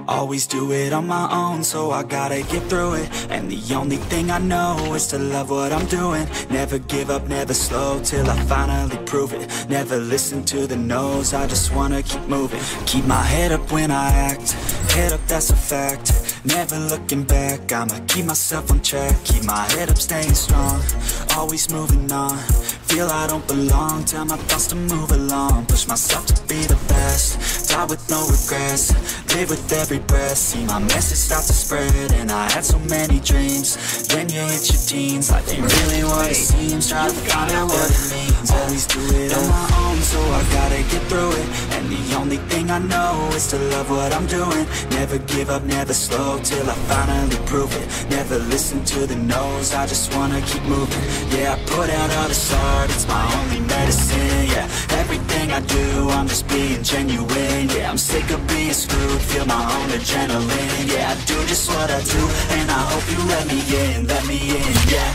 Always do it on my own, so I gotta get through it. And the only thing I know is to love what I'm doing. Never give up, never slow, till I finally prove it. Never listen to the no's, I just wanna keep moving. Keep my head up when I act, head up, that's a fact. Never looking back, I'ma keep myself on track. Keep my head up, staying strong, always moving on. Feel I don't belong, tell my thoughts to move along. Push myself to be the best, die with no regrets. Live with every breath, see my message start to spread. And I had so many dreams, then you hit your teens. Life ain't really what it seems, try to find out what it means. Always do it on my own, so I gotta get through it. And the only thing I know is to love what I'm doing. Never give up, never slow, till I finally prove it. Never listen to the no's, I just wanna keep moving. Yeah, I put out all this art, it's my only medicine. Yeah, everything I do, I'm just being genuine. Yeah, I'm sick of being screwed, feel my own adrenaline. Yeah, I do just what I do, and I hope you let me in, yeah.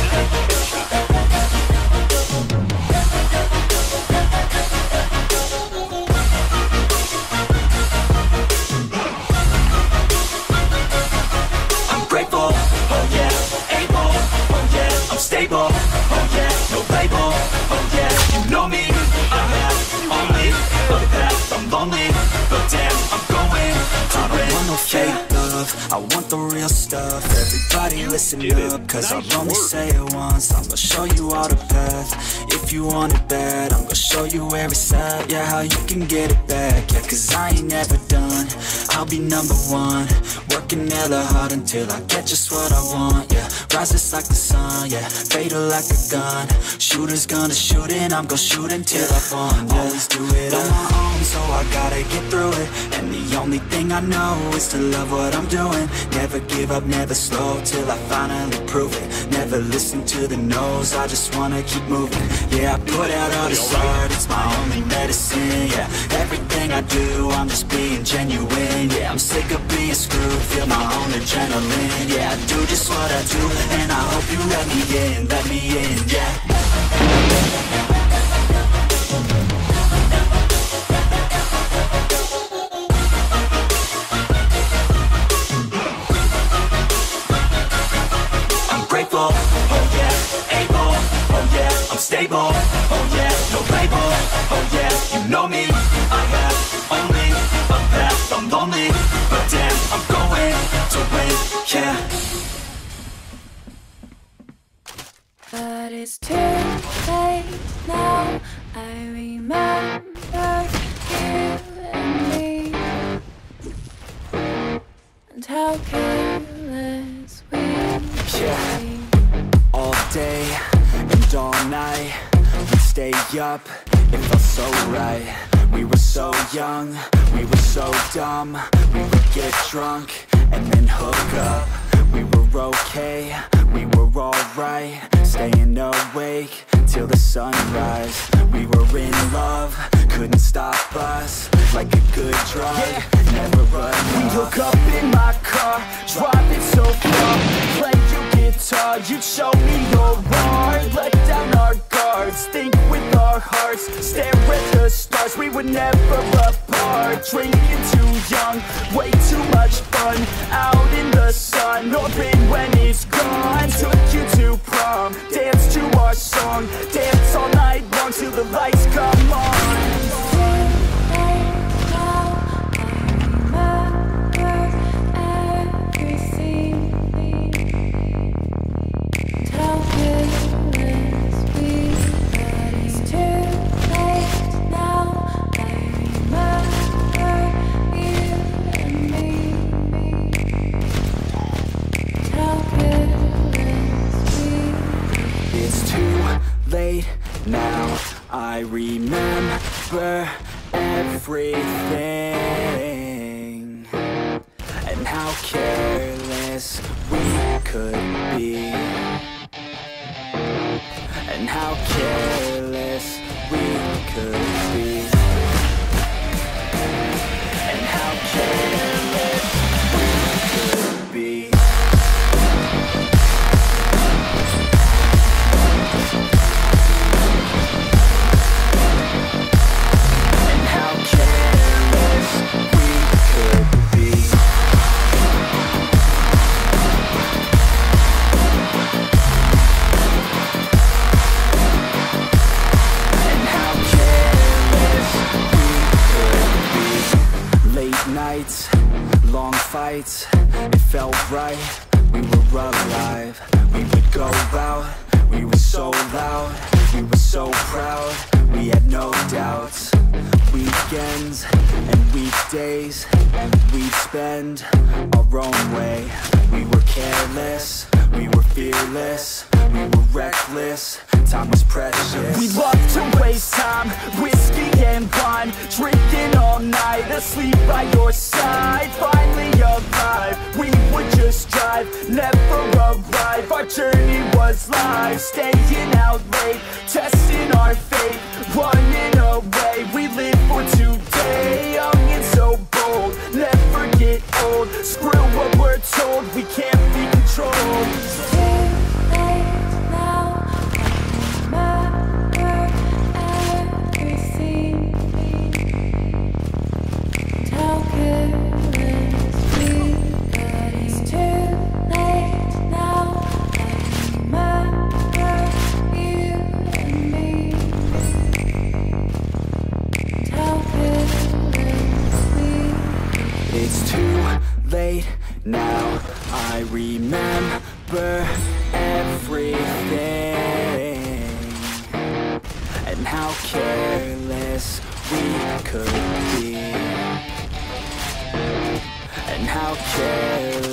Grateful, oh yeah, able, oh yeah, I'm stable, oh yeah, no label, oh yeah, you know me, I have only a path, I'm lonely, but damn, I'm going to win. I don't want no fake love, I want the real stuff. Everybody listen up, cause I'll only say it once. I'm gonna show you all the path, if you want it bad. I'm gonna show you every side, yeah, how you can get it back. Yeah, cause I ain't never done, I'll be number one. Working hella hard until I get just what I want, yeah. Rises like the sun, yeah, fatal like a gun. Shooter's gonna shoot and I'm gonna shoot until I won, yeah. Always do it on my own, so I gotta get through it. And the only thing I know is to love what I'm doing. Never give up, never slow, till I finally prove it. Never listen to the no's, I just wanna keep moving. Yeah, I put out all this art, it's my only medicine. Yeah, everything I do, I'm just being genuine. Yeah, I'm sick of being screwed, feel my own adrenaline. Yeah, I do just what I do, and I hope you let me in, yeah. Oh yeah, able, oh yeah, I'm stable, oh yeah, no label, oh yeah, you know me, I have only a path, I'm lonely, but damn, I'm going to win, yeah. But it's too late now, I remember you and me, and how careless we yeah. All day and all night, we'd stay up, it felt so right. We were so young, we were so dumb. We would get drunk and then hook up. We were okay, we were alright, staying awake till the sunrise. We were in love, couldn't stop us, like a good drug, yeah. Never run off. We hook up in my car, driving so far, play you guitar, you'd show me your art. Let down our guards, think with our hearts, stare at the stars, we were never apart. Drinking too young, way too much fun, out in the sun, open when it's gone. Took you to prom, dance to our song, dance all night long till the lights come on. Late now, I remember everything, and how careless we could be, and how careless we could be, and how careless we could be. And how careless we could be. right, we were alive. We would go out, we were so loud, we were so proud, we had no doubts. Weekends and weekdays, we'd spend our own way. We were careless, we were fearless, we were reckless, time was precious. We loved to waste time, whiskey and wine, drinking all night, asleep by your side. Finally alive, we would just drive, never arrive. Our journey was live, staying out late, testing our fate, running away. We live for today, young and so bold, never get old. Screw what we're told, we can't be controlled. It's too late now, I remember everything, and how careless we could be, and how careless